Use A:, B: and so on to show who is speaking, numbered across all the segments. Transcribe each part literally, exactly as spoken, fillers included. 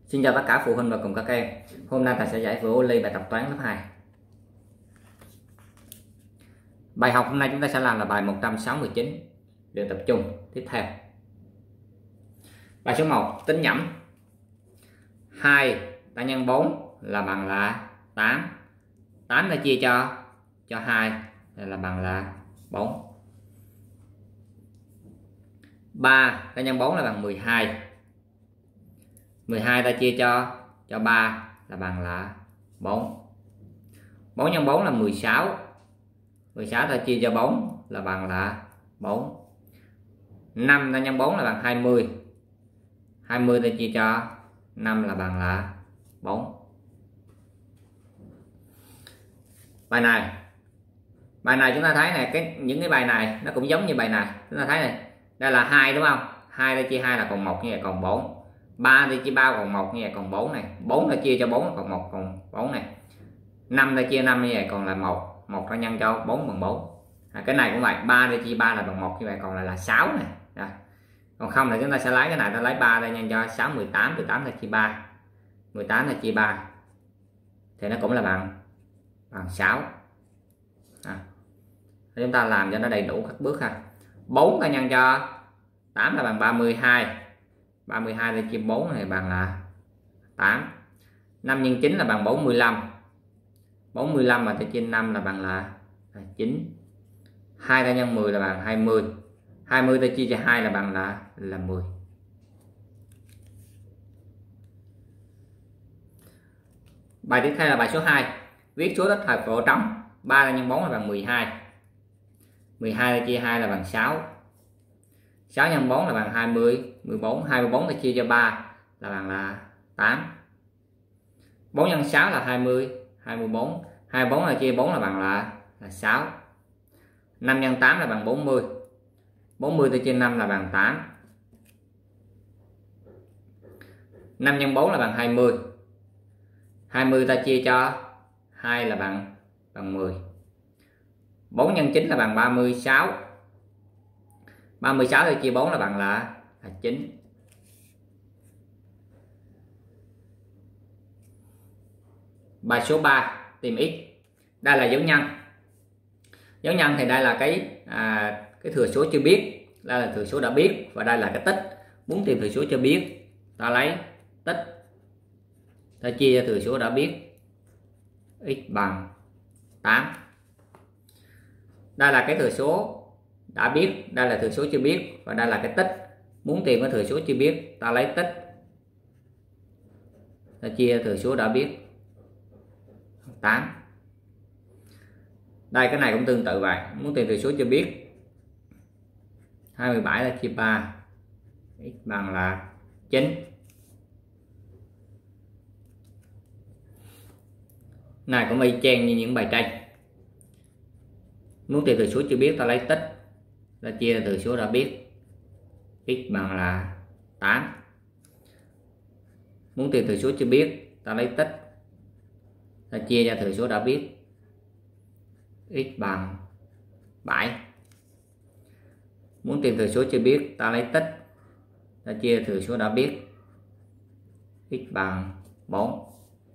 A: Xin chào tất cả phụ huynh và cùng các em. Hôm nay thầy sẽ giải vừa ô ly bài tập toán lớp hai. Bài học hôm nay chúng ta sẽ làm là bài một trăm sáu mươi chín, luyện tập trung tiếp theo. Bài số một, tính nhẩm. hai ta nhân bốn là bằng là tám. tám ta chia cho cho hai là bằng là bốn. ba ta nhân bốn là bằng mười hai. mười hai ta chia cho cho ba là bằng là bốn. bốn nhân bốn là mười sáu. mười sáu ta chia cho bốn là bằng là bốn. năm ta nhân bốn là bằng hai mươi. hai mươi ta chia cho năm là bằng là bốn. Bài này bài này chúng ta thấy này, cái những cái bài này nó cũng giống như bài này. Chúng ta thấy này, đây là hai đúng không? hai ta chia hai là còn một, như vậy còn bốn. ba ta chia ba còn một, như vậy còn bốn này. bốn ta chia cho bốn là còn một, còn bốn này. năm ta chia năm như vậy còn là một. một ta nhân cho bốn bằng bốn. À, cái này cũng vậy, ba ta chia ba là bằng một, như vậy còn là là sáu này. Đó. Còn không là chúng ta sẽ lấy cái này, ta lấy ba ta nhân cho sáu, mười tám, mười tám ta chia ba. mười tám ta chia ba thì nó cũng là bằng bằng sáu. À. Chúng ta làm cho nó đầy đủ các bước ha. bốn ta nhân cho tám là bằng ba mươi hai. ba mươi hai ta chia bốn này bằng là tám. năm nhân chín là bằng bốn mươi lăm. bốn mươi lăm mà ta chia năm là bằng là, là chín. hai ta nhân mười là bằng hai mươi. hai mươi ta chia cho hai là bằng là là mười. Bài tiếp theo là bài số hai. Viết số đất thật và trống. ba ta nhân bốn là bằng mười hai. mười hai ta chia hai là bằng sáu. sáu nhân bốn là bằng hai mươi. mười bốn. hai mươi bốn ta chia cho ba là bằng là tám. bốn nhân sáu là hai mươi. hai mươi bốn. hai mươi bốn là chia bốn là bằng là, là sáu. năm nhân tám là bằng bốn mươi. bốn mươi ta chia năm là bằng tám. năm nhân bốn là bằng hai mươi. hai mươi ta chia cho hai là bằng bằng mười. bốn nhân chín là bằng ba mươi sáu. ba mươi sáu ta chia bốn là bằng là, là chín. Bài số ba, tìm x. Đây là dấu nhân. Dấu nhân thì đây là cái à, cái thừa số chưa biết, đây là thừa số đã biết, và đây là cái tích. Muốn tìm thừa số chưa biết, ta lấy tích, ta chia cho thừa số đã biết, x bằng tám. Đây là cái thừa số đã biết, đây là thừa số chưa biết, và đây là cái tích. Muốn tìm cái thừa số chưa biết, ta lấy tích, ta chia thừa số đã biết, tám. Đây cái này cũng tương tự vậy. Muốn tìm thừa số chưa biết, hai mươi bảy là chia ba, x bằng là chín. Này cũng y chang như những bài trên. Muốn tìm thừa số chưa biết, ta lấy tích, ta chia thừa số đã biết, x bằng là tám. Muốn tìm thừa số chưa biết, ta lấy tích, ta chia ra thừa số đã biết, x bằng bảy. Muốn tìm thừa số chưa biết, ta lấy tích, ta chia thừa số đã biết, x bằng bốn.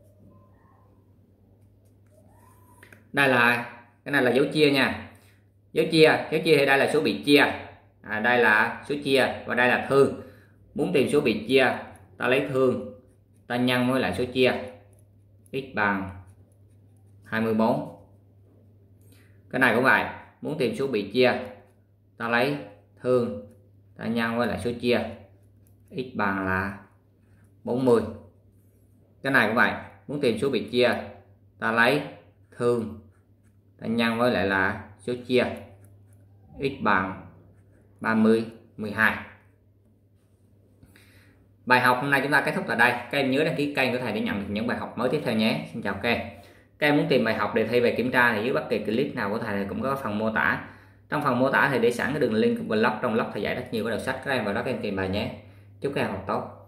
A: Đây là cái này là dấu chia nha. Dấu chia, dấu chia thì đây là số bị chia. À, đây là số chia và đây là thương. Muốn tìm số bị chia, ta lấy thương, ta nhân với lại số chia, x bằng hai mươi bốn. Cái này cũng vậy. Muốn tìm số bị chia, ta lấy thương, ta nhân với lại số chia, x bằng là bốn mươi. Cái này cũng vậy. Muốn tìm số bị chia, ta lấy thương, ta nhân với lại là số chia, x bằng ba mươi, mười hai. Bài học hôm nay chúng ta kết thúc tại đây. Các em nhớ đăng ký kênh của thầy để nhận được những bài học mới tiếp theo nhé. Xin chào các em. Các em muốn tìm bài học đề thi về kiểm tra thì dưới bất kỳ clip nào của thầy cũng có phần mô tả. Trong phần mô tả thì để sẵn cái đường link của blog, trong blog thầy dạy rất nhiều cái đầu sách, các em vào đó các em tìm bài nhé. Chúc các em học tốt.